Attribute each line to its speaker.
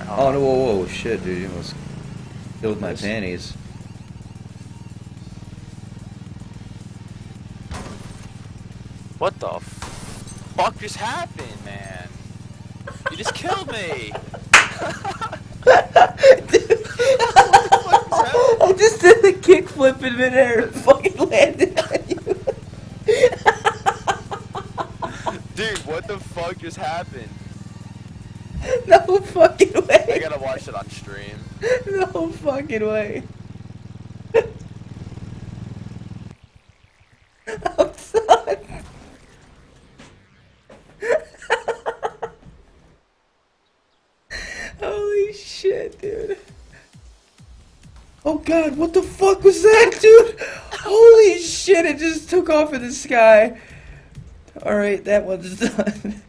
Speaker 1: Oh no! Whoa! Shit, dude! You almost killed my panties.
Speaker 2: What the fuck just happened, man? You just killed me!
Speaker 1: I just did the kickflip in midair and fucking landed on you.
Speaker 2: Dude, what the fuck just happened?
Speaker 1: No fucking way.
Speaker 2: I gotta watch it on stream.
Speaker 1: No fucking way. I'm done. Holy shit, dude. Oh god, what the fuck was that, dude? Holy shit, it just took off in the sky. Alright, that one's done.